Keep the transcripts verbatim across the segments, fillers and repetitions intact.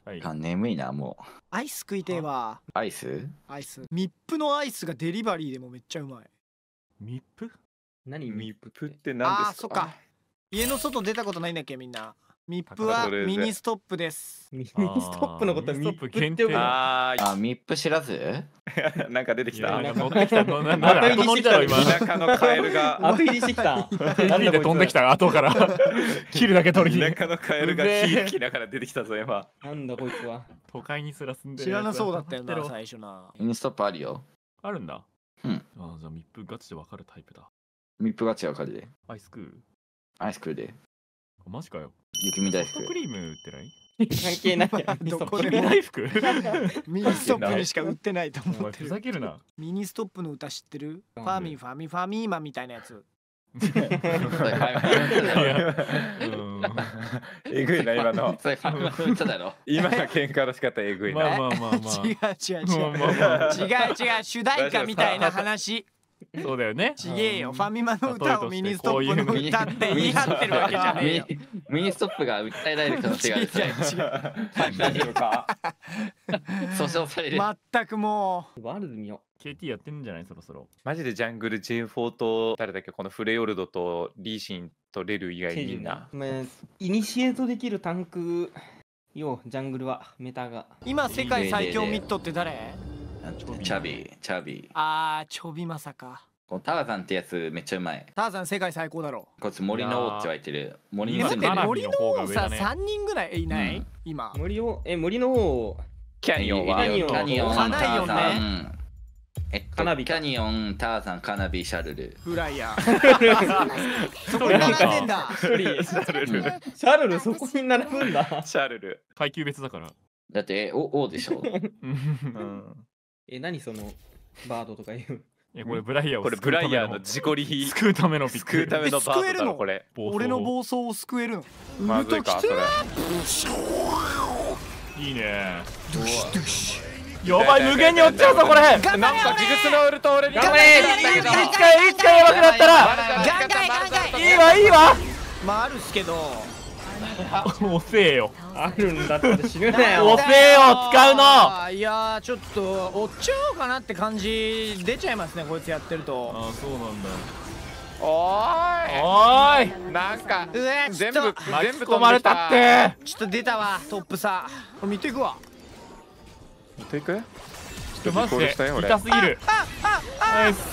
はい、 あ、眠いな、もう。 アイス食いてえわ。 アイスアイス。ミップのアイスがデリバリーでもめっちゃうまい。 ミップ？ 何ミップって何ああ、 ですか？ そっか。家の外出たことないんだっけ、みんな。ミップはミニストップです。 ミニストップのことはミップって呼ぶの？ ああ、ミップ知らず？ なんか出てきた。 乗ってきた。のなんだ後乗りだろ今。 田舎のカエルが後入りしてきた。 なんで飛んできた後から。切るだけ取りに。 田舎のカエルが火吹きながら出てきたぞ今。 なんだこいつは。 都会にすら住んでる。 知らなそうだったよな最初な。 ミニストップあるよ。 あるんだ。 うん。 あ、じゃあミップガチでわかるタイプだ。 ミップガチわかるで。 アイス食う？ アイス食うで。 マジかよ。 雪見大福。 ソフトクリーム売ってない？ 関係ないやん。 どこで雪見大福？ ミニストップにしか売ってないとお思ってる。 前ふざけるな。 ミニストップの歌知ってる？ファミファミファミーマみたいなやつ。 えぐいな今の。 それファミマの歌だろ。 今の喧嘩の仕方えぐいな。 まあまあまあまあ。 違う違う違う。違う違う主題歌みたいな話。 そうだよね。 ちげえよ。ファミマの歌をミニストップの歌って言い張ってるわけじゃねえよ。 ミニストップが訴えられる可能性がある。 大丈夫か？ 訴訟される。 全くもワールド見よう。ケーティー やってんじゃないそろそろ。 マジでジャングル ジェイフォー と誰だっけこのフレヨルドとリーシンとレル以外みんな。 イニシエートできるタンクよジャングルはメタが。 今世界最強ミッドって誰？ チャビチャビ。 あーチョビまさか。 このターザンってやつめっちゃうまい。 ターザン世界最高だろ。 こいつ森の王って言われてる。森に待って住んでる。 森の王ささんにんぐらいいない今。 森をえ森の王キャニオンはキャニオン、タカナイオンーザン。えっとカナビキャニオン、ターザン、カナビ、シャルル。 フライヤー。そこに並んでんだ。 シャルル。シャルルそこに並ぶんだ。 シャルル。 階級別だから。 だってお王でしょ。 え何そのバードとかいう。 いやこれブライヤーをこれブライヤーの事故り救うためのピック。 救うためのバードだろこれ。 俺の暴走を救えるの。 まずいかそれ。 いいね。やばい無限に落ちちゃうぞこれ。 なんかジグスのウルト俺に頑張れ。 いつかいつかやばくなったら。 ガンガイガンガイ。 いいわいいわ。 まああるっすけど。 遅えよ。 あるんだって死ぬなよ。 遅えよ使うの。 いやちょっと追っちゃおうかなって感じ出ちゃいますねこいつやってると。 ああそうなんだ。 おーい。 おーい。 なんかうわ全部全部込まれたって。 ちょっと出たわトップさ。これ見ていくわ。 見ていく？ ちょっとマジで痛すぎる。ナイス。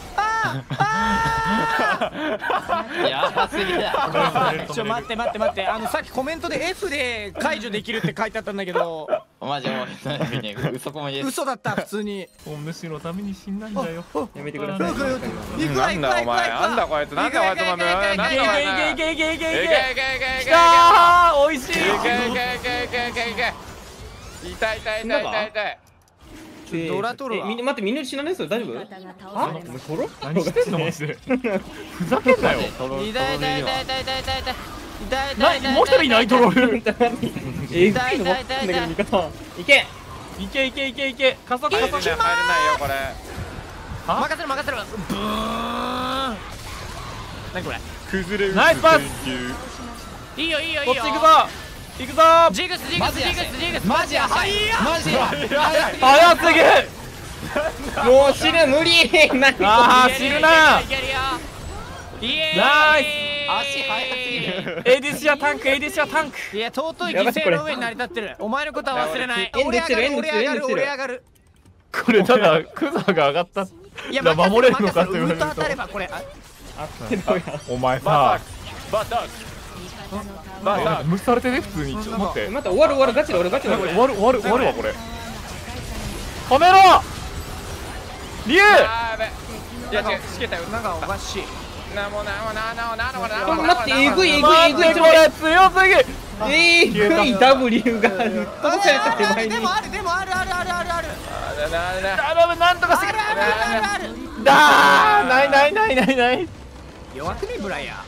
やばすぎだ。 ちょ待って待って待ってあのさっきコメントで エフ で解除できるって書いてあったんだけどマジもう嘘こまです。 嘘だった普通に。 お主のために死んだんだよ。 やめてください。 行くわ行くわなんだお前なんだこいつなんだこいつお前なんだお前。 いけいけいけいけいけいけいけ。 いけいけいけいけ。 きたー美味しい。 いけいけいけいけいけいけ。痛い痛い痛い痛い痛い。 ドラ取るわ。 み待ってみんな死なないですよ大丈夫？あ？トロ？ 何してんのマジで。ふざけんなよ。 痛い痛い痛い痛い痛い痛い痛い痛いな痛い。 もう一人いないトロール。 えぐいのばっかんだけど味方。いけ。 いけいけいけいけ。加速加速。 入れないよこれ。 任せる任せる。ブーン。何これ。 崩れ。 ナイスパス。 いいよいいよいいよ。 こっち行くぞ。行くぞ。 ジグスジグスジグスジグスマジやばいや。 マジ早すぎる。 もう死ぬ無理。何これ。 ああ死ぬな。 いけるよ。 ナイス。 足速すぎる。 エディシアタンクエディシアタンク。 いや尊い犠牲の上に成り立ってる。お前のことは忘れない。 エンデしてるエンデしてるエンデしてる。 俺上がる。 これただクザが上がったいや守れるのかって言われると。 当たればこれ。 お前さ。 バタッバタ無視されてね普通に。ちょっと待って。 待って終わる終わるガチで俺ガチで終わる終わる終わるわこれ。止めろ。リュウ。 やべ。いや違うしけたよ。 なんかおかしい。 なもなもなななななな。 待ってえぐいえぐいえぐい。 これ強すぎ。 えぐい W が飛ばされた手前に。 でもあるでもあるあるあるあるある。 頼むなんとかしてくれ。 あるあるあるある。 だーないないないないない。 弱くねブライヤー。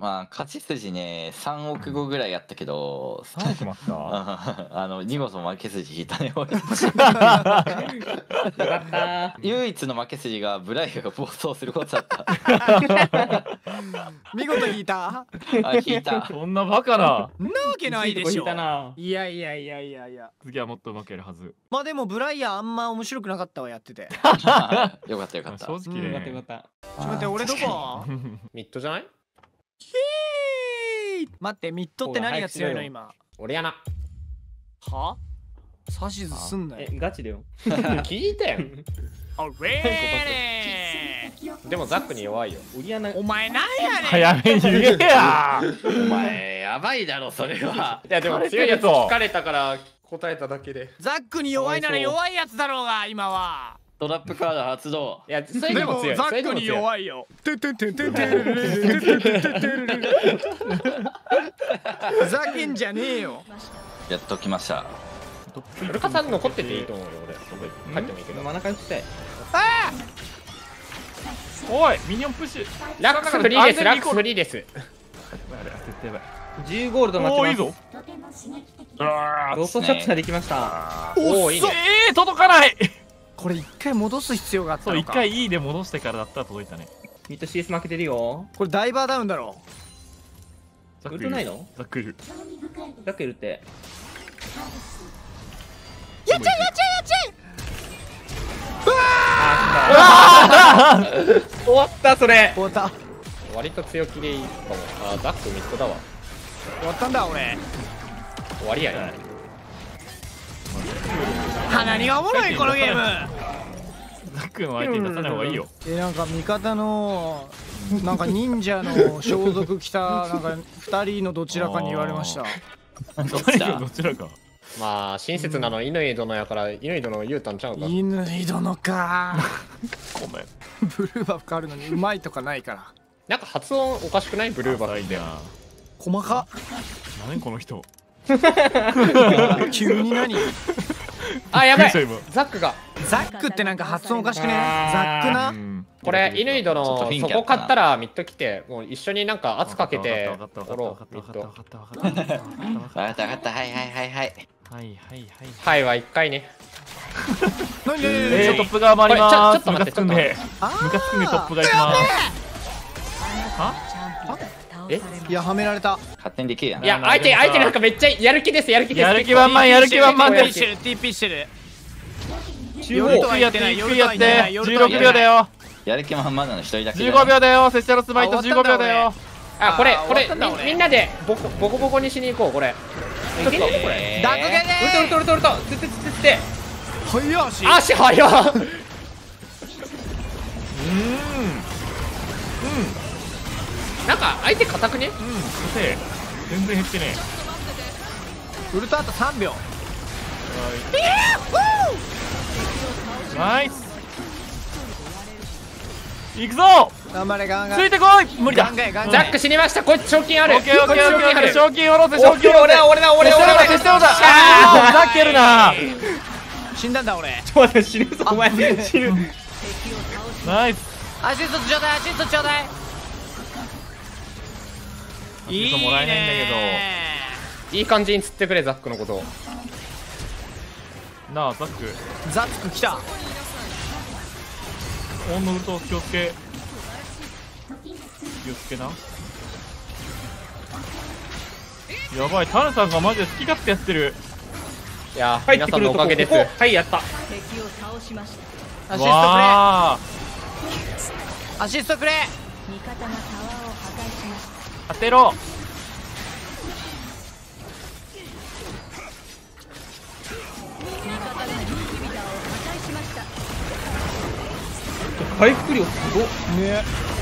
まあ勝ち筋ねさんおくごぐらいやったけど、 さんおくもあったああの見事負け筋引いたね俺。 よかった見事引いた。 あ引いた。 そんなバカな。 んなわけないでしょいいとこ引いた。ないやいやいやいやいや。 次はもっと上手くやるはず。 まあでもブライヤーあんま面白くなかったわ、やってて。 よかったよかった。 正直よかったよね。 かったちょっと待って俺どこ？ ミッドじゃない？ ひー待ってミッドって何が強いの今？ 俺やな。 は？指図すんなよえ。ガチだよ聞いたよ。 あれーでもザックに弱いよ。 売り穴お前なんやねん。 早めに言えや。 お前やばいだろそれは。 いやでも強いやつ聞かれたから答えただけで。 ザックに弱いなら弱いやつだろうが今は。 トラップカード発動。 いやそういうでものも強い。 ザックにそういうのも強い。 弱いよ。ててててててててててふざけんじゃねえよ。 やっときました。 ルカさん残ってていいと思うよ俺。俺帰ってもいいけど。 真ん中にしたいあおい、ミニオンプッシュ。 ラックスフリーです。ラックスフリーです。 絶対やばい。 じゅうゴールド待おお、いいちまぞ。あすロストシャッターできましたおおいいね。 ええ、届かない。 これ一回戻す必要があったそう、 のか。 一回 E で戻してからだったら届いたね。 ミッド シーエス 負けてるよこれダイバーダウンだろ。 ザウルトないのザックいる。 ザックいるってやっちゃえやっちゃえやっちゃえ。 終わったそれ終わった。 割と強気でいいかも。あザックミッドだわ。 終わったんだ俺。 終わりやね。 何がおもろいこのゲーム。 ザックの相手に出さない方がいいよ。 えなんか味方のなんか忍者の装束着たなんか二人のどちらかに言われました。 どちらどちらか。 まあ親切なの乾殿やから乾殿言うたんちゃうか。 乾殿か。 ごめん。 ブルーバフ変わるのにうまいとかないから。 なんか発音おかしくないブルーバーって。 細か。 何この人。 急に何？ あやばい。 びっくりした今ザックが。 ザックってなんか発音おかしくね。ザックな。 うんこれ乾ちょっと殿雰囲気そこ買ったらミッド来てもう一緒になんか圧かけてわかったおわかったろうミッド。 わかったわかったわかったわかったわかったわかった分かった分かった。はいはいはいはい。 はいはいはい。 はいは一回ね。 何何何えー、トップ側回りまーす。ムカつくんで。 あームカつくんでトップ側行きます。 えいやはめられた。 勝手にできるやん。 いや相手相手なんかめっちゃやる気ですやる気です。 やる気満々やる気満々でティーピーしてるティーピーしてる。 中夜と央は言ってない。 ゆっくりやって夜じゅうろくびょうだよ。 やる気満々なの一人だけ。 じゅうごびょうだよ。拙者のスマイトじゅうごびょうだよ。 あこれあーこれ終わったんだ俺みみんなでボコボコボコにしに行こうこれ。ちょっとこれ。 ダクゲウルトウルトウルトウルトつってつってつってで。早足。 足早っ。 うーん。 なんか相手硬くね。 うん。うん。せ全然減ってねウルトあと三秒。 え。ナイス。行くぞ。 頑張れガンガン。 ついてこい。無理だ。 ガンガンガンザック死にました。こいつ賞金ある。 オッケーオッケーオッケーオッケー。 賞金ある。 賞金下ろせ賞金下ろせ。 俺だ俺だ俺だ俺だ手下ろせ。あーふざけるな。 死んだんだ俺。 ちょっと待って死ぬぞお前死ぬナイス。 アシストちょうだいアシストちょうだい。 いいね。もらえないんだけいい感じに釣ってくれザックのことを。 ど。なあザック。 ザック来た。 オンのウルト気をつけ。気をつけな。やばい、タヌさんがマジで好き勝手やってる。 いや入ってくるとこ皆さんのおかげです。 ここはいやったアシストくれ。 わあ。 アシストくれ。 当てろ。 回復量すごっね。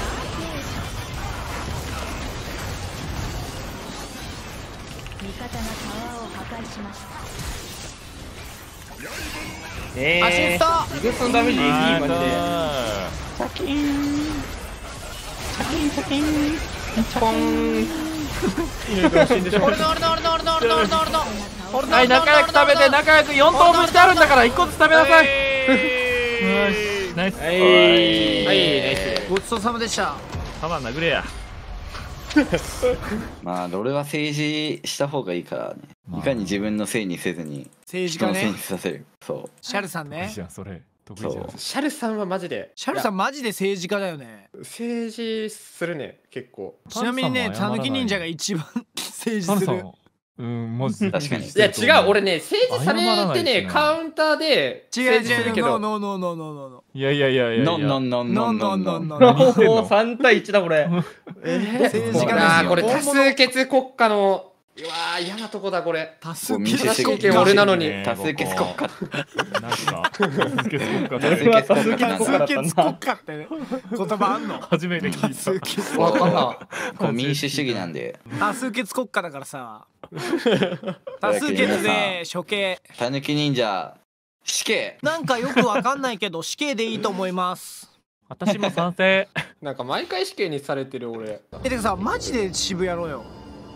えーアシスト。 イグスのダメージえぐいマジでナイチャキーンチャキンチャキンポン俺の俺の俺の俺の俺の俺の俺の俺の。 はい、仲良く食べて、仲良くよん等分してあるんだからいっこずつ食べなさい。ナイスナイス。 はいはいナイス。 ごちそうさまでした。 サバン殴れや。 まあ俺は政治した方がいいからね、いかに自分のせいにせずに政治家人のせいにね。 させる。そうシャルさんね得意じ。ゃんそれ得意じゃんそうシャルさんはマジでシャルさんマジで政治家だよね。 政治するね結構。 ちなみにね、たぬき忍者が一番政治する。 うんマジで確かにいや違う、俺ね政治されて謝らないねですねカウンターで違う政治す違う、 るけど。 ノーノーノーノーノーノいやいやいやいやいやノンノンノンノンノンノンノン。 何言ってんのおーさん対いちだこれ。 政治家ですよ。 あーこれ多大物数決国家のうわー嫌なとこだこれ。 多数こう民主決主義主権俺なのに多数決国家なんか多数決国家多数決国家ってなん多数だ。 決国家ってね言葉あんの？ 初めて聞多いた数決わかんなこう民主主義なんで、 多数決国家だからさ。多数決で処刑。 たぬき忍者死刑。 なんかよくわかんないけど死刑でいいと思います。 私も賛成い。なんか毎回死刑にされてる俺。 えてかさ、マジで渋やろうよ。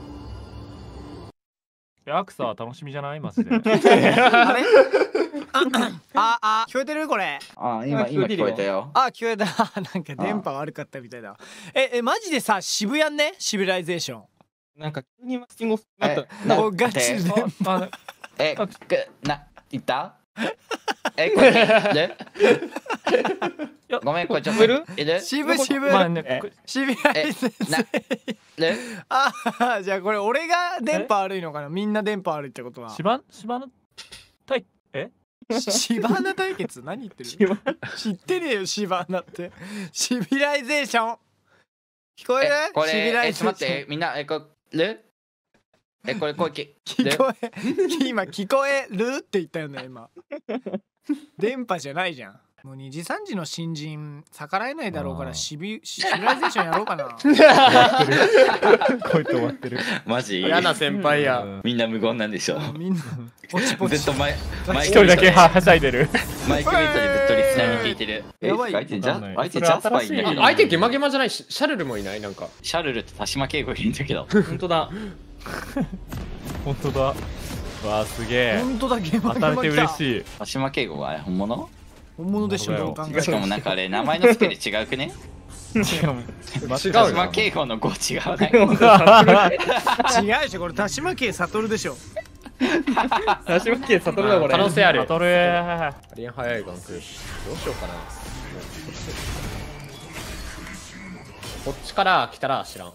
アクサは楽しみじゃないマジであれ？ああ聞こえてるこれ？ あ今今聞こえたよ。 あ聞こえた。なんか電波悪かったみたいだ。ええマジでさ渋谷ねシビライゼーション。 なんか急にマスキングなっえた。 もうガチで電波。 あえくな言ったえこれでごめんこれちょっといる渋渋まあねえシビライゼーシなョン。 であじゃあこれ俺が電波悪いのかな。みんな電波悪いってことは。 芝芝の対えシバナ対決何言ってる？知ってねえよシバナって。シビライゼーション聞こえる？ えこれシビラえイゼーションちょっと待ってみんなえこれえこれこれき聞こえ今聞こえるって言ったよね今。電波じゃないじゃん。もうにじさんじの新人逆らえないだろうからシビシビライゼーションやろうかな。 こいつ終わってるマジ嫌な先輩や。 みんな無言なんでしょ。 みんなポチポチ。 ずっと前マイ一人だけははしゃいでるマイクミットでずっとリスナーに聞いてる。えやばい相手じゃわかんない相手ジャスパーいいんだけど。 相手ゲマゲマじゃないしシャルルもいないなんか。 シャルルって田島圭吾いるんだけど。 本当だ。 本当だわあすげえ本当だゲーム当たれて嬉い。 しい田島圭吾はあれ本物？ 本物でしょどう考えてしかもなんかあれ名前の付けで違うくね？ しかも田島圭吾の語違わない？ 違うでしょこれ田島圭悟でしょ。 田島圭悟だこれ。 可能性ある。 当たるありえん早いガンク。どうしようかな。こっちから来たら知らん。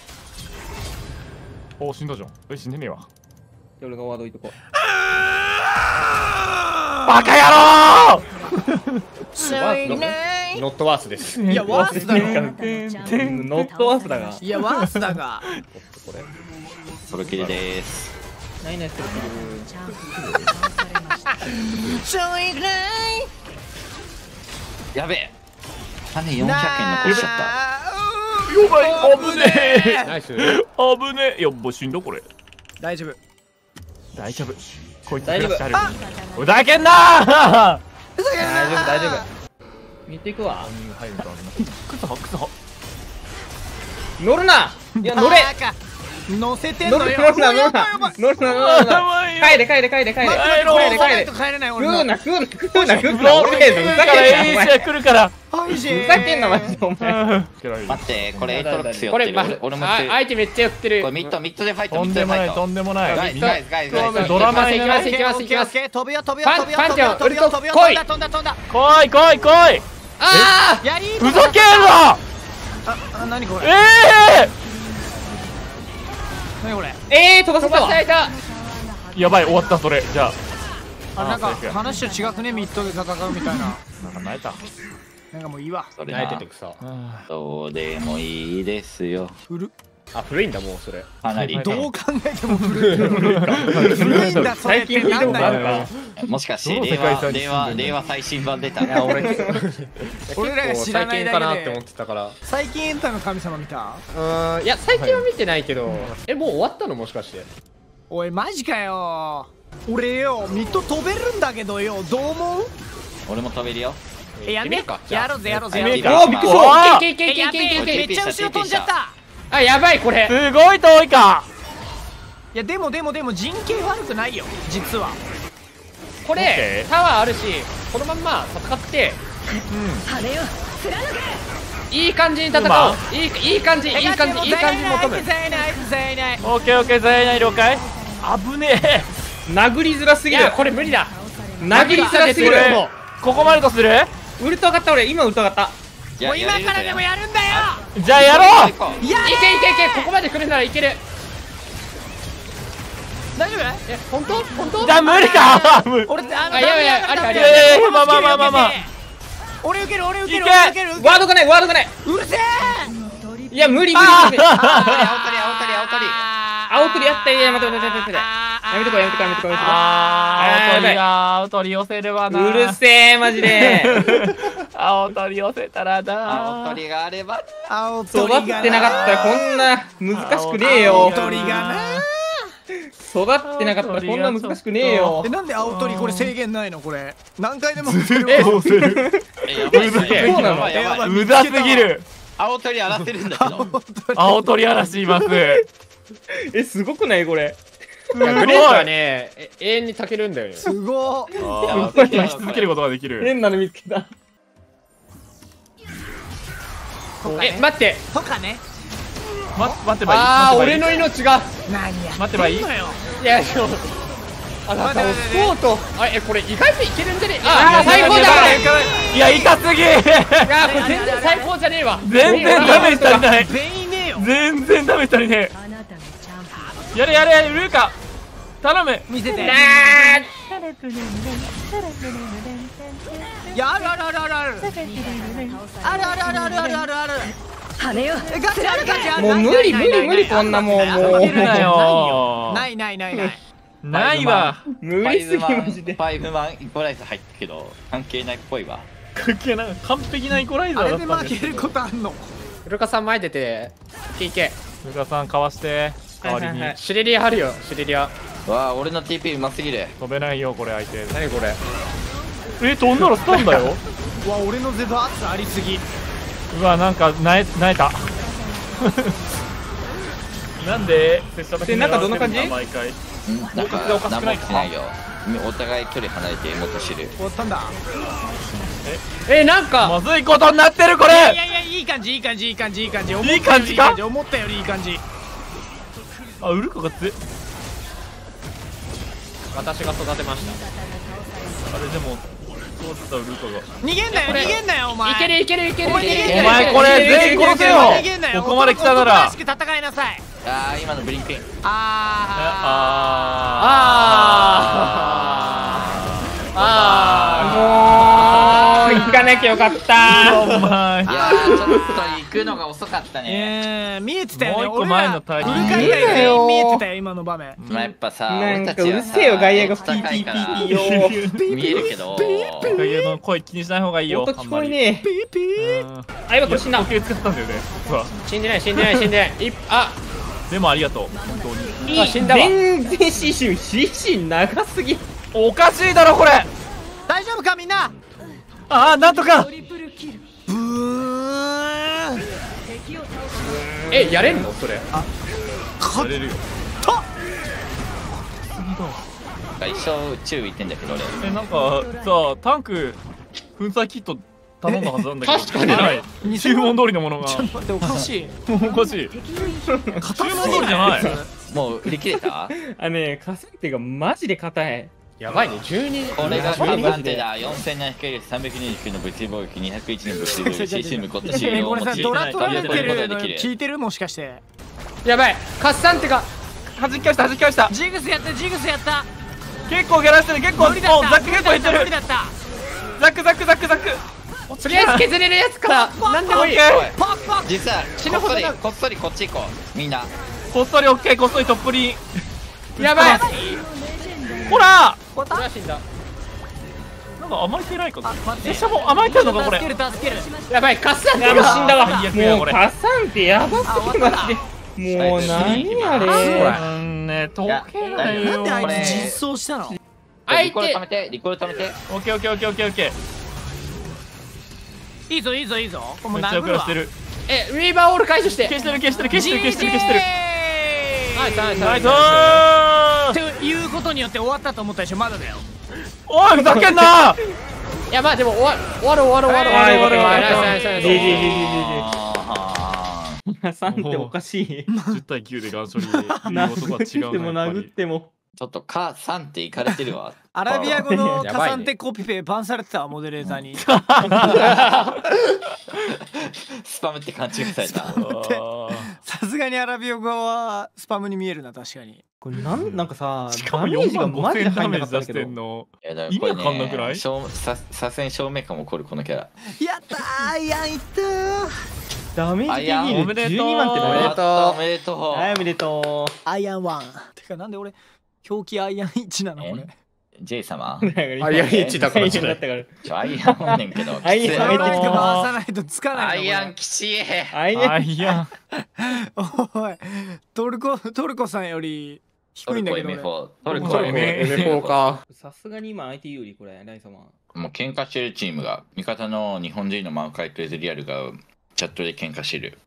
お死んだじゃんえ死んでねえわ俺がワード置いとこう。 バカ野郎ノットワースです。 いやワースだろ。 ノットワースだが。 いやワースだが。 これ。 ソロキルでーす。 ないないするちょいぐらい。 やべえ種よんひゃくえん残しちゃった。 やばい危ねえナイス。 危ねえやっぱ死んだこれ大丈夫。 大丈夫こいつ大丈夫クラッシュあるふざけんなー大丈夫大丈夫。見ていくわ。 入ると危ないクソクソ乗るな。いや乗れ。 乗せてん乗るのよ。 乗るな乗るな乗るな乗るな。 ばい帰れ帰れ帰れ帰れ。帰れ帰れ。 帰れない食俺の。 うな食うな食うな食うな。俺ねふざけんなお前。 来るからはいじふざけんなマジでお前。 待ってこれエイトロックス寄これ、 ってる。 ま、 俺俺もあ相手めっちゃ寄ってる。 これミッドミッドでファイトとんミッドでファイト。 でもないとんでもないガイズガイズガイズガイズ。 ドラマに行きます行きます行きます。 飛ぶよ飛ぶよパン飛ぶよパンチョン飛ぶよ飛ぶよウルト飛んだ飛んだ飛んだ。 来い来い来いあやりふざけんなああ何これ。 ええ何これ。 ーえー飛ばさせたわ。 やばい終わったそれじゃああなんかあー話と違くねミッドで戦うみたいな。 なんか泣いたなんかもういいわ。 それな泣いててくさ。 どうでもいいですよ。 古っ。 あ古いんだもうそれ。 かなり。 どう考えても古い。古いんだそれってなんだよ。 もしかしてどの令世界遺産に和令和住んでんの令和最新版出た。 いや俺俺らが知らないだけで最近かなって思ってたから。 最近エンタの神様見た？ うーんいや最近は見てないけど。えもう終わったのもしかして。 おいマジかよ。俺よミッド飛べるんだけどよどう思う？ 俺も飛べるよ。 えやんねやろうぜやろうぜやろうぜ。 やおーびっくりした。 おーいけいけいけいけいけいけいけ。 めっちゃ後ろ飛んじゃった。 あやばいこれ。 すごい遠いかいやでもでもでも陣形悪くないよ実は。 これタワーあるしこのまんま戦って。 いい感じに戦おう。いいいい感じいい感じいい感じに求む。 全員いない全員いないオッケーオッケー、全員いない了解。危ねえ。 殴りづらすぎる。 いやこれ無理だ。 殴りづらすぎる。もここまでとする。 うウルト上がった。俺今ウルト上がった。 もう今からでもやるんだよ。 じゃあやろう。 やれいけいけいけ、ここまで来るならいける。 大丈夫？ え本当本当？ じゃあ無理か。 俺ってあのあいやいやありありいやいやいや、まあまあまあまあまあ。 俺受ける俺受けるいけ俺受けるワードがないワードがない。 うるせえ。 いや無理無理無理。 青鳥青鳥青鳥。 青鳥やった。いや待って待って待って待って。やめとこうやめとこうやめとこうやめとこう。 あー、青鳥が青鳥寄せるわな。 うるせえマジで。 青鳥寄せたらな。 青鳥があれば。 青育鳥がってなかったらこんな難しくねえよ。 青鳥がな。 育ってなかったらこんな難しくねえよえ。なんで青鳥これ制限ないのこれ何回でもせるえ、どうする。 えやばいすげえやばいやばい。 無駄すぎる。 青鳥荒らせるんだけど。 青鳥嵐います。 えすごくないこれ。 いやグレープはねえ永遠に炊けるんだよね。 すごっあー、生き続けることができる。 変なの見つけた。 え待って。 ま、 とかね待てばいい。 ああ俺待てばいいの命が。 何や待てばいい。 いやでもあなたを救おうと。あえこれ意外といけるんじゃねえ。ああ最高だ。 いや、いかすぎ。 いやこれ全然最高じゃねえわ。 全然ダメージ足りない。 全員ねえよ全然ダメージ足りねえ。やれやれやれ、ルーカ頼む。 見せていあやあるあるあるあるあるあるあるあるあるあるあるある羽よえガチあるガチあるもう無理無理無理こんなもんもういるなよ。 ないないないないないわ。 無理すぎマジで。 ファイブマンイコライズ入ったけど関係ないっぽいわ。 関係ない。完璧なイコライザあーだれで負けるったんですけど。 ことあんのウルカさん前出ていけいけ。 ルカさんかわして代わりにはいはいはいシレリアあるよシレリア。 わあ俺の ティーピー うますぎる。 飛べないよこれ相手。 何これ。 え、飛んだらスタンだよ。 うわ俺のゼド圧ありすぎうわ、なんかなえなえた。なんで拙者だけでなんかどんな感じ狙われてるんだ毎回。 うんなんかおかしくないか何もしてないよ。お互い距離離れてもっと知る。 終わったんだえなんかまずいことになってるこいやいれ。 やいやいい感じいい感じいい感じいい感じいい感じか思ったよりいい感じあ、ウルカがつ。 私が育てました。 あれでもそうだったウルカが。 逃げんなよ逃げんなよお前いけるいけるいけるいけるいける。 お前これ全員殺せよ逃げんなよここまで来たなら男らしく戦いなさいああ今のブリンクイン。 ああああもう行かなきゃよかった。 あお前いやーちょっと行くのが遅かったーね。 えー見えてたよねもう一個前のタイミング俺らフル回転全員見えてたよ今の場面まあやっぱさなんか俺たちはうるせえよ外野がさ高いからピーピーピーピーよ。 見えるけど外野の声気にしない方がいいよ。 音聞こえねえ。 ピーピーうん。 あ今これ死んだ。 時計使ったんだよね。実は死んでない死んでない死んでない。いあでもありがとう本当に。 あ死んだわ。 全然 シーシー シーシー 長すぎ。 おかしいだろこれ。 大丈夫かみんなああ、なんとか。 ブーンえやれんのそれ。 やれるよ。 一生宙浮いてんだけど俺。 え、なんかさ、タンク粉砕キット頼んだはずなんだけど。 確かに出ない。注文通りのものが。 ちょっと待っておかしいおかしい。注文通りじゃない。 もう売り切れた。 あね火星手がマジで硬い。 やばいねじゅうに。 これがアバンテだ。よんせんななひゃくさんびゃくにじゅうきゅうの物理防御にひゃくいちの物理防御 シーシー 無コット シー をこれさ持ちドラ取られてるのできる。 聞いてるもしかしてやばいカッサンテが弾き返した弾き返した。 ジグスやったジグスやった結構ギャラしてる。結構もうザ無理だったック結構いってる無理。だったザックザックザックザック。 とりあえず削れるやつからなんでもいい。 オッケおいパッパッ実は死ぬほどだこっそりこっそりこっち行こうみんな。 こっそりオッケー。こっそりトップリン。 やばい。 ほらこれは死んだ。 なんか甘えてないかな。 待って拙者も甘えてるのかこれ。 助ける助けるやばいカッサンテやばい死んだわ。 最悪やこれもう火山ってやばすぎマジで。もう何あれ。 うんね、溶けないよ。 なんであいこれつ実装したの相リコール手貯めてリコール貯めて。 オッケーオッケーオッケーオッケーオッケー。 いいぞいいぞいいぞもうめっちゃ殴るわ遅らしてる。 えウィーバーオール解除して。 消してる消してる消してる消してる消してる。 ナイスナイスナイスナイス。 っていうことによって終わったと思ったでしょまだだよおいふざけんな。 いやまあでも終わる終わる終わる終わる終わる終わる終わる終わる終わる。 ジージージージージー。 あさんっておかしい。 じゅう対きゅうでガン処理でいう男は違うでもなやっぱり。 殴っても。 ーちょっとかさんっていかれてるわ。 アラビア語のやばいね加算ってコピペバンされてたわモデレーターに。 スパムって勘違いされた。 あーさすがにアラビア語はスパムに見えるな確かに。 これなんなんかさ、 しかもダメー 4万ジがマジでごせんダ入んメージ出してなかったんだけど。 んの。 いやだからこれ意味わかんなくなね、 い正ささすがに正面感も起こるこのキャラ。 やったーいやいったー。 ダメージあいや的にじゅうにまんっておめでなる。 とうおめでとう。 はい、おめでとアイアンワン。てかなんで俺表記アイアンいちなのこれ。 J 様う。 あいやいちだからじゃないだったから。 ちょアイアンおんねんけど。 アイアンきつい回さないと回さないとつかアないのイアンこきちい。 あいあいや。 れ。おいトルコトルコさんよりトルコ低いんだけどエム俺。 フォー。トルコトルコエムフォー。 エムフォー か。 さすがに今相手有利これ、ライ様。 もう喧嘩してるチームが、味方の日本人のマウカイとエズリアルがチャットで喧嘩してる。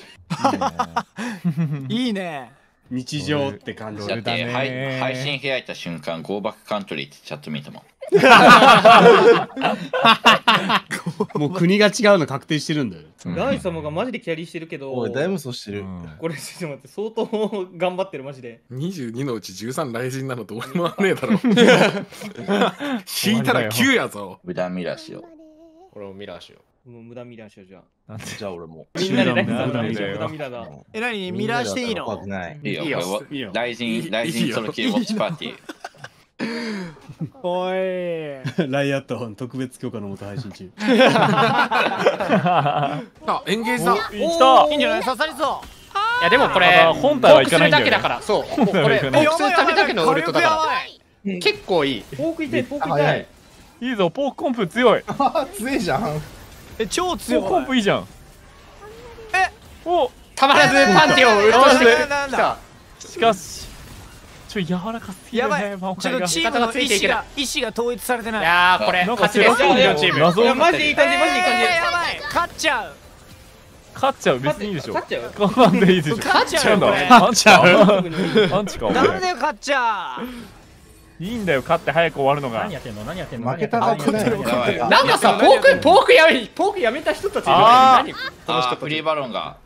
いいね。 日常って感じだってロールだね配配信開いた瞬間、ゴーバックカントリーってチャット見たもん。 もう国が違うの確定してるんだよ。 ライ様がマジでキャリーしてるけど、 おい、だいぶそうしてる。 これちょっと待って、相当頑張ってるマジで。 にじゅうにのうちじゅうさん雷神なのどうにもなんねえだろ。引いたらきゅうやぞ。 無駄ミラーしよう。 これをミラーしよもう無駄ミラーしようじゃあ。 じゃあ俺も。 みんなでライ様無駄の無ミラーよ駄ミラーだ。 え何ミラーしていいの？ 怖くない。 いいよ、 いいよこれいいよ雷神、雷神ソロキーウォッチパーティー。 おい。 ライアット特別許可のもと配信中。 あ、エンゲージだ。 来た。 いいんじゃない刺さりそう。 う。いやでもこれ、 ただ本体はいかないんだよねポークするだけだから、そう。もうこれ、ポ本体はいかないークするためだけのウルトだか火力やばい。 ら。結構いい。 ポーク痛い、ポーク痛早いい。 いいぞポークコンプ強い。 強いじゃん。 え超ポ強い。 ークコンプいいじゃん。 えおたまらずパンティをウルトしてくる。 なんだ。 しかしちょ柔らかすぎるやばいね。魔ちょっと界がチームの意思が意思が統一されてない。 いやーこれなんか勝ちですよ、両チーム。 謎いやマジでいい感じ、マジでいい感じ。 えーやばい勝っちゃう。 勝っちゃう別にいいでしょ。 勝っちゃう勝っでいいでしょ。 勝っちゃうよこれ。 勝っちゃう。アンチかお前。 ダメだよ勝っちゃう。 いいんだよ勝って早く終わるのが。 負けたがってない。 やばい。 なんかさ、ポーク、ポークやめ、ポークやめた人たちいるよね。 あー何あー、フリーバロンが。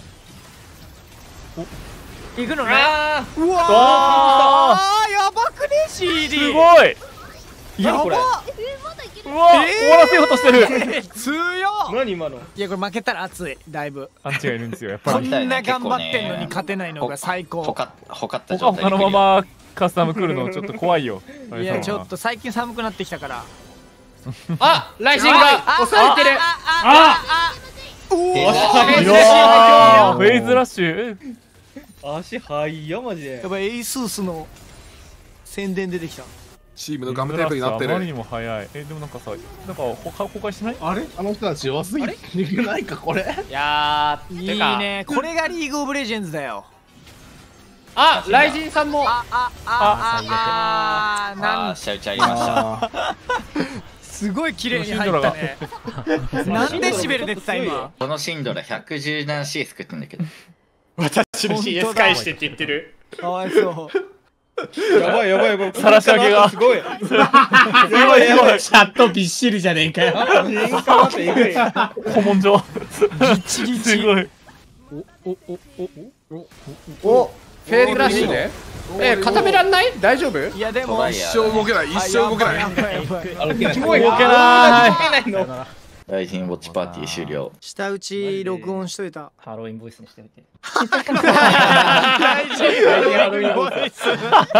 行くのね。 あうわああーやばくね シーディー。 すごい。 やば。 うわ終わらせようとしてる。 強ーっ。 何今の。 いやこれ負けたら熱いだいぶ。 アンチがいるんですよやっぱり。 こんな頑張ってんのに勝てないのが最高。 ほかほかったほか状態ほかのままカスタム来るのちょっと怖いよ。 いやちょっと最近寒くなってきたから。 あ、雷神が抑えてる。 あおお。 いやーフェイズラッシュ。 足速いよマジでや。ばいエイスースの宣伝出てきた。 チームのガムテープになってあまりにる。 も早い。えでもなんかさなんかほか崩壊しない？ あれあの人たち弱すぎるないかこれ。 いやー、 いてかいねこれがリーグオブレジェンズだよ。 あ、雷神さんも。 あああああなんあー、シャウチありました。 すごい綺麗に入ったね。何デシベル出てた今。 このシンドラひゃくじゅうななシー作ってんだけど。 私の シーエス 返してって言ってる。 かわいそう。 やばいやばいやばい。 さらし上げがすごい。 すごいすごい。 チャットびっしりじゃねえかよ。 喧嘩待ってえぐい。 古文書。 ギチギチ。 すごい。 おおおお、フェーズラッシュで。え、固めらんない？大丈夫？ いやでもトライヤ一生動けない。一生動けない。 やばいやばいやばい。 すごい。 動けない動けないの。 ライジンウォッチパーティー終了。 下打ち録音しといた。 ハロウィンボイスにしておいて。 大事。ハロウィンボイス。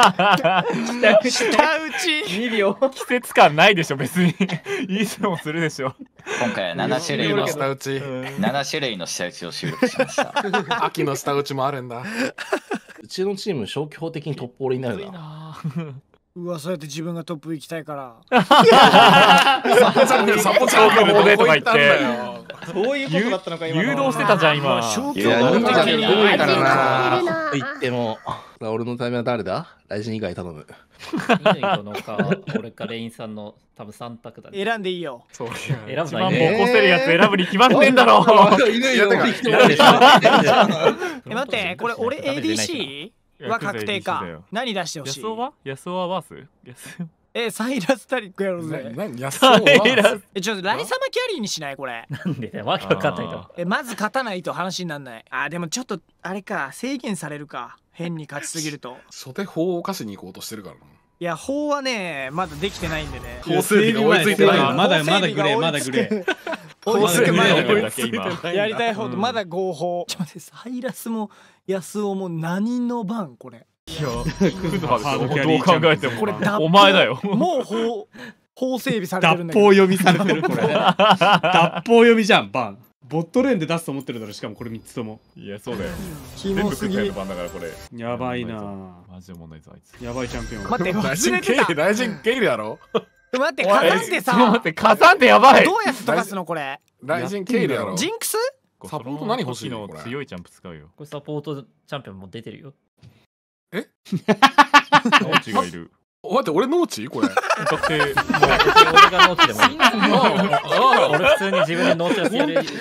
下打ち。 にびょう。 季節感ないでしょ別に。いい質問するでしょ。 今回はなな種類の下打ち。 なな種類の下打ちを収録しました。 秋の下打ちもあるんだ。 うちのチーム消去法的にトップオールになるな。 なうわそうやって自分がトップ行きたいから。 サポちゃんサポちゃんがどこ行ったんだよ。 そういうことだったのか今の。 誘導してたじゃん今。 消去いや法的忍者に。 古いからな。言っても、俺のタイムは誰だ？ライジン以外頼む。 乾殿か、俺かレインさんの多分さん択だね。 選んでいいよ。 そう。 選ぶ一番のいいね。 ボコせるやつ選ぶに決まってんだろ。 いねえよ。 いや来てもらええ待ってこれ俺 エーディーシー は確定か。何出してほしいヤスオはヤスオはワースヤスえサイラスタリックやろうぜ。 な何安そうはえちょっとライサマキャリーにしないこれ。 なんでだよ、わけわかんないと。 えまず勝たないと話にならない。あでもちょっとあれか制限されるか。変に勝ちすぎると。 初手法を貸しに行こうとしてるからな。 いや法はねまだできてないんでね。 法整備が追いついてない。 まだまだグレーまだグレー。 追いつく前追いついてない。 やりたい方とまだ合法。ちょっと待ってサイラスもヤスオも何の番これ。 いや、クズハードキャリーどう考えてもこれお前だよ。 もう法法整備されてるんだけど。 脱法読みされてるこれ。脱法読みじゃんバン。ボットレーンで出すと思ってるだろしかもこれみっつとも。 いやそうだよ。 キモすぎ。 全部クズの番だからこれ。 やばいな。 マジでもないぞあいつ。 やばいチャンピオン。 待ってライジンケイルライジンケイルやろ。 待って火山ってさ。 待って火山ってやばい。 どうやって飛ばすのこれ。 ライジンケイルやろ。 ジンクス？ サポート何欲しいのこれ。 強いジャンプ使うよ。 これサポートチャンピオンも出てるよ。 え？ ノーチがいる。 待って俺ノーチこれ。 だって俺がノーチでもいい。俺普通に自分でノーチをやる。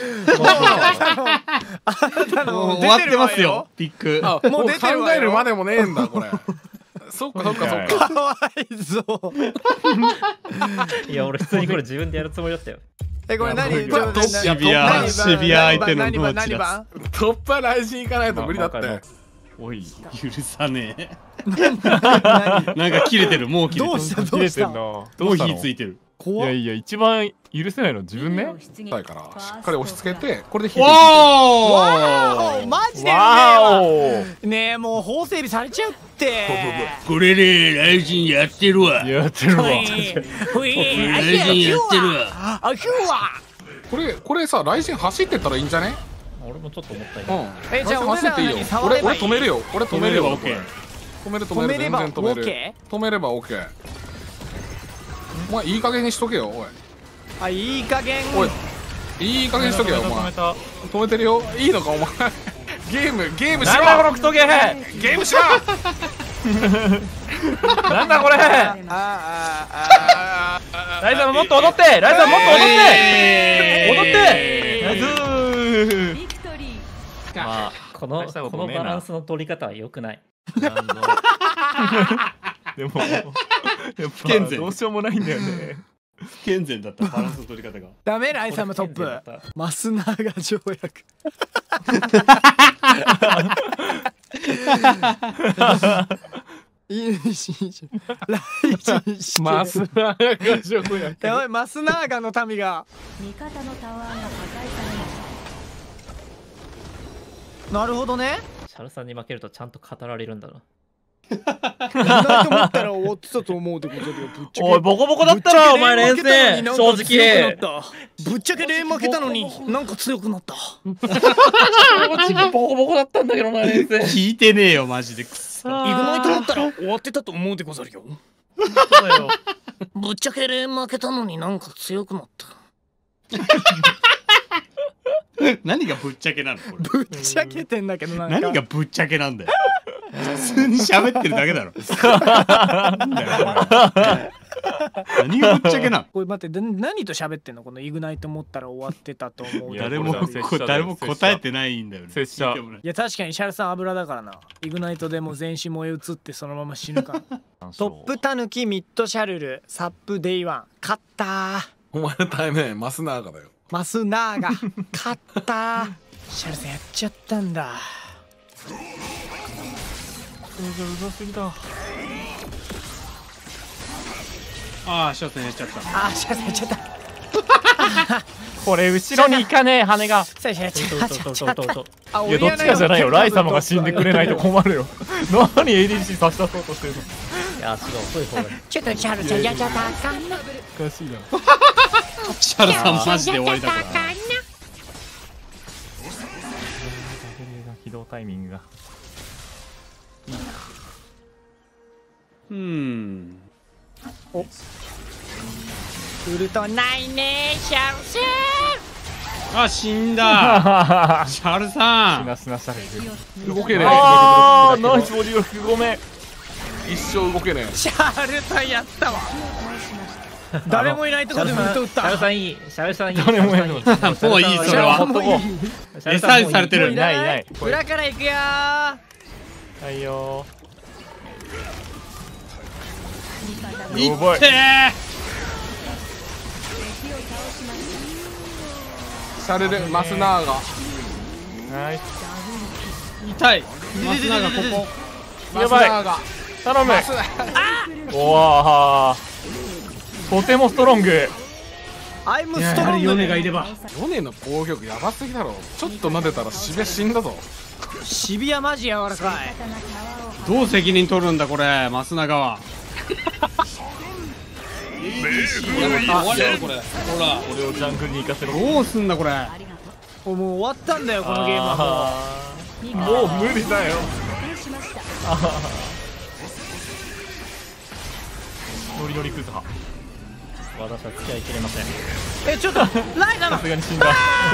終わってますよピック。 もう考えるまでもねえんだこれ。そっかそっかそっか。 かわいそう。 いや俺普通にこれ自分でやるつもりだったよ。 えこれ何？ シビアシビア相手のノーチだ。 トップはライジン行かないと無理だって。 おい許さねえ。なんか切れてるもう切れてる。 どうしたどうした。 もう火ついてる。 いやいや一番許せないの自分ね。 だからしっかり押し付けてこれで火。わおマジでねえもう法整備されちゃうって。 これでライジンやってるわ。 やってるわ。 ライジンやってるわ。あヒューは。 これこれさライジン走ってったらいいんじゃね？ 俺もちょっと思ったよ。 うん。えじゃあ走っていいよ。俺俺止めるよ。俺止めるよ。止める止める全然止める。止めれば OK。お前いい加減にしとけよおい。 あいい加減。 おいいい加減にしとけよお前。止めてるよ。いいのかお前。ゲームゲームしろ。 なんだこのクソゲー。 ゲームしろ。 なんだこれ。 あああ。ライザーもっと踊って。ライザーもっと踊って。踊って。ライザー。 まあこのこのバランスの取り方は良くない。 でもやっぱどうしようもないんだよね。 不健全だったバランスの取り方が。 ダメライサムトップ。マスナーが条約。いいしいいし。ライジンマスナーが条約。 やばいマスナーガの民が。 味方のタワーが破壊されました。 なるほどね。 シャルさんに負けるとちゃんと語られるんだな。 いないと思ったら終わってたと思うってことでぶっちゃけ。 おいボコボコだったらお前連戦正直。 ぶっちゃけ連負けたのになんか強くなった。 ボコボコだったんだけどな連戦。 聞いてねえよマジで。 イグナイトだったら終わってたと思うでござるよ。ぶっちゃけ連負けたのになんか強くなった。 何がぶっちゃけなのこれ。 ぶっちゃけてんだけどなんか。 何がぶっちゃけなんだよ。普通に喋ってるだけだろ。何がぶっちゃけなの。 これ待って何と喋ってんのこのイグナイト持ったら終わってたと思う。 誰も誰も答えてないんだよね。 拙者。 いや確かにシャルさん油だからな。イグナイトでも全身燃え移ってそのまま死ぬから。トップタヌキミッドシャルルサップデイワン勝ったー。 お前の対面マスナーガだよ。 マスナーガ勝ったー。シャルさんやっちゃったんだ。うざすぎだ。 ああシャルさんやっちゃった。 ああシャルさんやっちゃった。 これ後ろに行かねえ羽が。 いやどっちかじゃないよ。ライ様が死んでくれないと困るよ。何 エーディーシー 差し出そうとしてるの。 いや違う遅い方がいい。 ちょっとシャルさんやっちゃったかな。 おかしいな。 シャルさんマジで終わりだから。 起動タイミングが。 うん。 お。ウルトないねシャルさん。あ死んだ。シャルさん。 死な死なシャル。 動けねえ。 ああナイスボディロックごめん。 一生動けねえ。 シャルさんやったわ。誰もいないとこでウルト打った。 シャルさんいい。シャルさんいい。 誰もいない。もういいそれは。餌にされてる。 いないいない。 裏から行くよー。 はいよー。 やばい。 シャルルマスナーがはい。 痛い。マスナーがここ。 やばい。 マスナーが頼む。 マスおわー。とてもストロング。 アイムストロング。 ヨネがいれば。 ヨネの攻撃力やばすぎだろ。ちょっと撫でたらシビア死んだぞ。 シビアマジ柔らかい。 どう責任取るんだこれ、マスナガは。 終わりだよこれ。ほら俺をジャングルに行かせろ。 どうすんだこれ。 もう終わったんだよこのゲームは。 もう無理だよ。ノリノリクズハ。 私は付き合いきれません。 えちょっとライダーさすがに死んだ。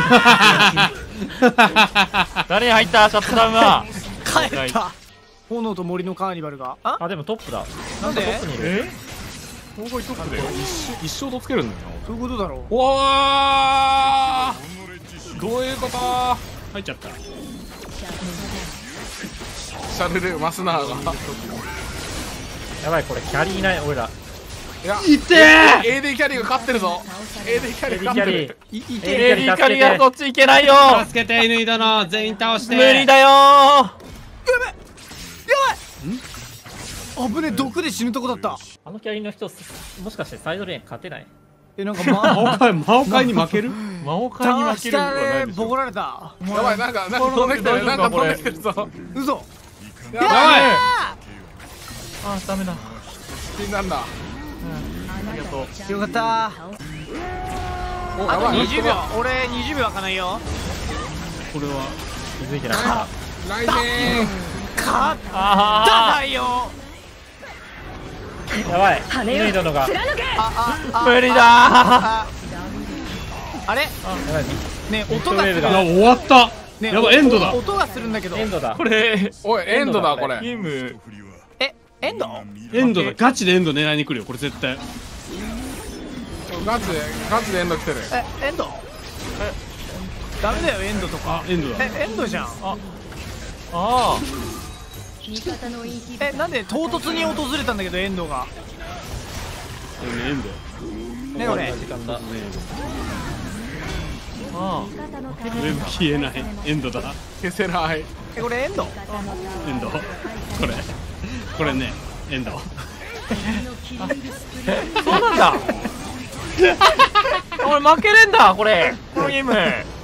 誰に入ったシャットダウンは。 帰った。炎と森のカーニバルが。ああでもトップだ。 なんで？ トップにいる。 え？大声トップだよ。 一生とつけるんだよ。 どういうことだろう。 うわー、どういうこと？ 入っちゃった。 シャルルマスナーが。 やばいこれキャリーいない俺ら。 いや、 いてー エーディー キャリーが勝ってるぞ。 エーディー キャリーが勝ってる。 エーディー キャリーがこっち行けないよ。 助けて犬殿、全員倒して。 無理だよー。 やばい。危ねえ、毒で死ぬとこだった。 あのキャリーの人もしかしてサイドレーン勝てない？ えなんか魔王界魔王界に負ける？ 魔王界に負ける。 下でボコられた。 やばい、なんかなんか飛んできてる。なんか飛んできてるぞ。 嘘。 やばい。 あーダメだ。 死んだんだ。 ありがとう。 よかった。あとにじゅうびょう。俺にじゅうびょう開かないよ。 これは気づいてなかった。ライジン勝っただよ。 やばい。ネイドのが無理だー。 あれ？ね音がする。 終わった。やばいエンドだ。 音がするんだけど。 エンドだ。 これおいエンドだこれ。 ゲーム。 えエンド？ エンドだ。ガチでエンド狙いに来るよこれ絶対。 ガチでガチでエンド来てる。 えエンド？えダメだよエンドとか。 エンドだ。 えエンドじゃん。ああ。 えなんで唐突に訪れたんだけどエンドが。 エンド。 ね俺。 時間だ。 ああ。 全部消えないエンドだ。 消せない。 えこれエンド？ エンド。これこれねエンド。 そうなんだ。俺負けれんだこれこのゲーム。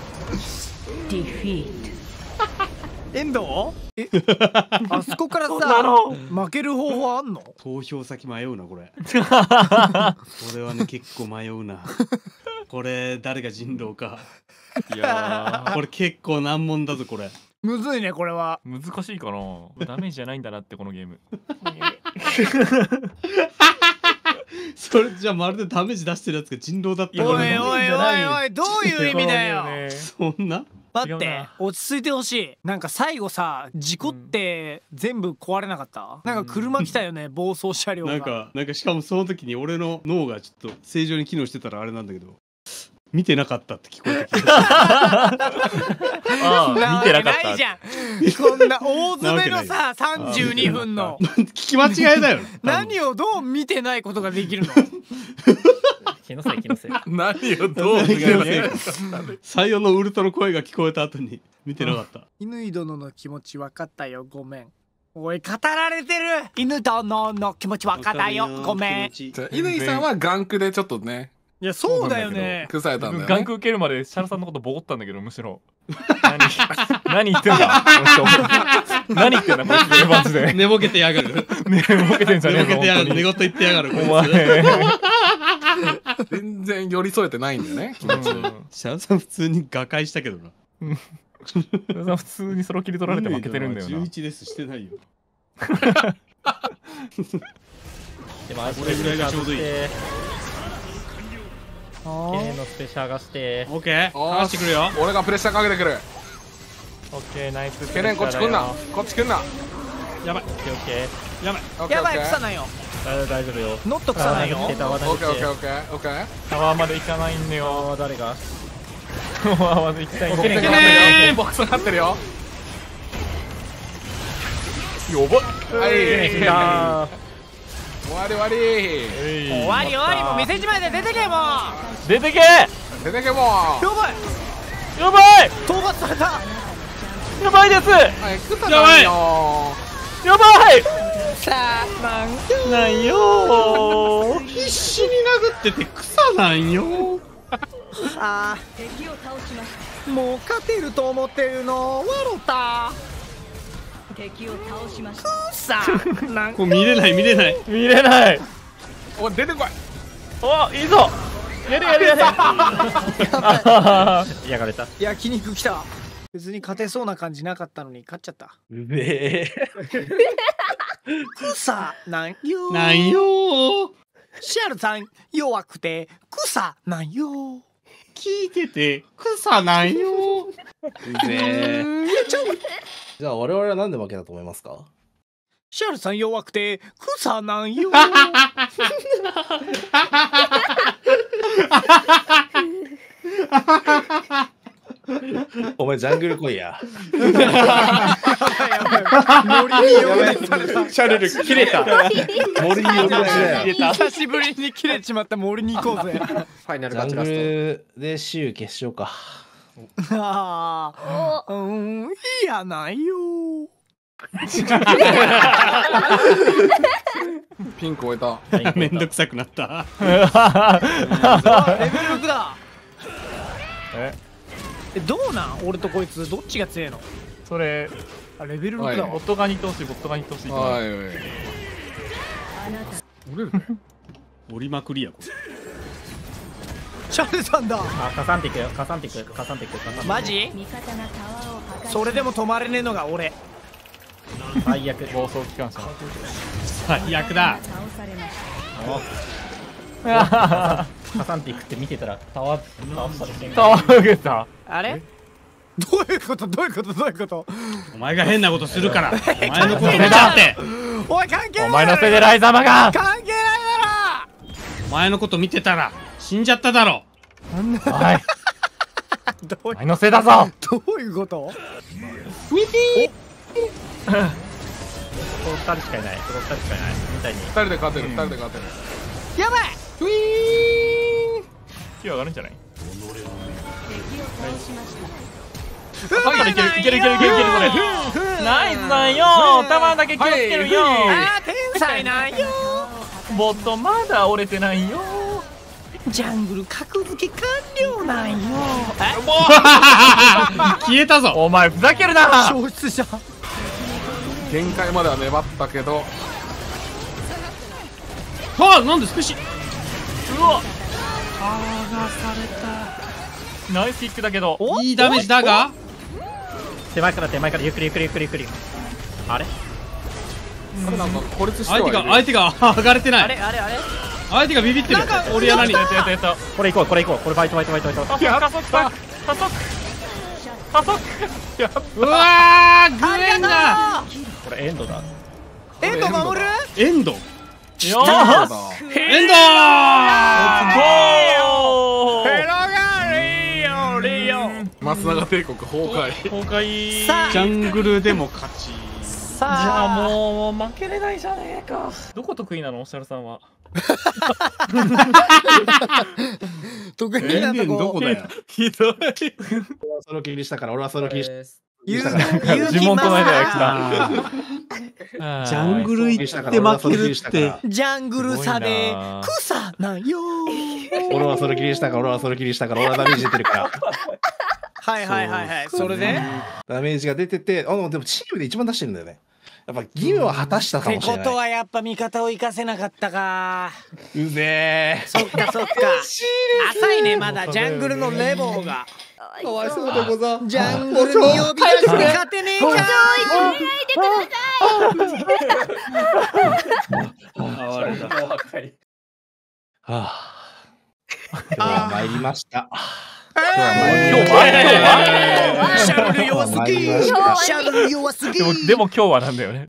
エンド？えあそこからさ負ける方法あんの？ 投票先迷うなこれ。これはね結構迷うな。これ誰が人狼か。いやーこれ結構難問だぞこれ。 むずいねこれは。 難しいかな。ダメージじゃないんだなってこのゲーム。 それじゃあまるでダメージ出してるやつが人狼だったら。 おいおいおいおいどういう意味だよ。 そんな？ 待って落ち着いてほしい。なんか最後さ事故って全部壊れなかった？なんか車来たよね暴走車両が。 なんかなんかしかもその時に俺の脳がちょっと正常に機能してたらあれなんだけど見てなかったって聞こえてきた。 ああ見てなかった。 ないじゃんこんな大詰めのささんじゅうにふんの聞き間違いだよ。 何をどう見てないことができるの？ 気のせい気のせい。 何をどう見てない。 採用のウルトの声が聞こえた後に見てなかった。 犬殿の気持ち分かったよごめん。おい語られてる。犬殿の気持ち分かったよごめん。 犬さんはガンクでちょっとね。 いやそうだよね。 崩されたんだよね。 ガンク受けるまでシャルさんのことボコったんだけどむしろ。何何言ってんだ。何言ってんだこいつマジで。 寝ぼけてやがる。 寝ぼけてんじゃねえぞ。 寝言言ってやがる。 お前。 全然寄り添えてないんだよね。気持ち。 シャルさん普通に瓦解したけどな。 シャルさん普通にソロ切り取られて負けてるんだよな。 じゅういちですしてないよ。 でもこれぐらいがちょうどいい。 ケネのスペシャルがして。 オッケー。回してくるよ。 俺がプレッシャーかけてくる。 オッケーナイス。 ケネンこっち来んな。こっち来んな。 やばい。 オッケーオッケー。やばい。 やばい草ないよ。 大丈夫よ。 ノット草ないよ。 オッケーオッケーオッケーオッケーオッケー。 タワーまで行かないんだよ。 誰が？ タワーまで行きたい。 ケネンボックスになってるよ。 やばっ。 はい。 終わり終わり終わり終わり、もう店じまいで出てけもう。 出てけ出てけもう。 やばいやばい討伐された。 やばいです。 やばいよやばいさあなんなんよー。 必死に殴ってて草なんよ。 あーもう勝てると思ってるの笑った敵を倒しましさあなんこれ見れない見れない見れない。 お出てこい。 おいいぞ。やれやれやれ。 やられた。 焼肉来た。別に勝てそうな感じなかったのに勝っちゃった。 うめえ。 草なんよなんよー。 シャルさん弱くて草なんよ。 聞いてて草なんよ。 うめえ。じゃあ我々は何で負けたと思いますか？ シャルさん弱くて草なんよ。 お前ジャングル来いや。 森に呼び出された。 シャルル切れた。 森に呼び出しだよ。 久しぶりに切れちまった森に行こうぜ。 ファイナルジャングマッチラスルでシュウ決勝か。 ああ、うん、いやないよ。 ピンク終えた。 めんどくさくなった。 レベルろくだ。 ええ、どうなん俺とこいつどっちが強いの？ それあ、レベルろくだ。 ボットガに通しボットガに通し。 はいはい。折れるね。 折りまくりやこれ。 シャルさんだ。 あ、カサンティックカサンティックカサンティックカサンティック。 マジ？それでも止まれねえのが俺。 最悪。 暴走機関車。 最悪だ。 カサンティックって見てたらタワー倒したりしてんタワー受けた。 あれ？どういうことどういうことどういうこと？ お前が変なことするから。お前のことだって。 おい関係ない。 お前のせいでライザマが。 関係ないだろ。 お前のこと見てたら死んじゃっただろ。 おい。 どうお前のせいだぞ。 どういうこと？ ウィピー。 このふたりしかいない。このふたりしかいないみたいに。 二人で勝てる二人で勝てる。 やばい。 ウィーン。 気上がるんじゃない？ いけるいけるいけるいけるいけるそれ。ナイスなんよ。弾だけ気をつけるよ。 あー天才なんよ。 ボットまだ折れてないよ。 ジャングル格付け完了なんよ。 消えたぞ。 お前ふざけるな。 消失した。 限界までは粘ったけど。 ああ、なんでスペシ。 うわ。剥がされた。ナイスキックだけど。 いいダメージだが。 手前から手前からゆっくりゆっくりゆっくりゆっくり。あれ？ これなんか孤立して相手が相手が剥がれてない。 あれあれあれ。 相手がビビってる。俺やなに。 やったやったやった。 これ行こうこれ行こうこれファイトファイトファイトファイト。 加速加速加速。やっうわー、グエンだ。 これエンドだ。 エンド守る？ エンド。 よーし。 エンドー。 ゴー。 ヘロガリオリオ。 松永帝国崩壊。 崩壊。 さあジャングルでも勝ち。 さあじゃあもう負けれないじゃねえか。どこ得意なのおしゃるさんは。 得意なとこ。 どこだよ。 ひどい。 俺はその気にしたから俺はその気にした。 ゆ呪文唱えたよ来た。ジャングル行って負けるって。 ジャングル差で草なんよ。 俺はその気にしたから俺はその気にしたから俺はダメージ出てるから。 はいはいはいはい。それでダメージが出てて、あのでもチームで一番出してるんだよね。やっぱ義務は果たしたかってもしれない。 ことはやっぱ味方を生かせなかったか。 うぜえ。 そっかそっか。浅いねまだジャングルのレボーが。 かわいそうでござん。 ジャングルに呼び出して勝てねえじゃん。 あれだ。 はあ。今日は参りました。 今日はシャルル弱すぎ。シャルル弱すぎ。 でもでも今日はなんだよね。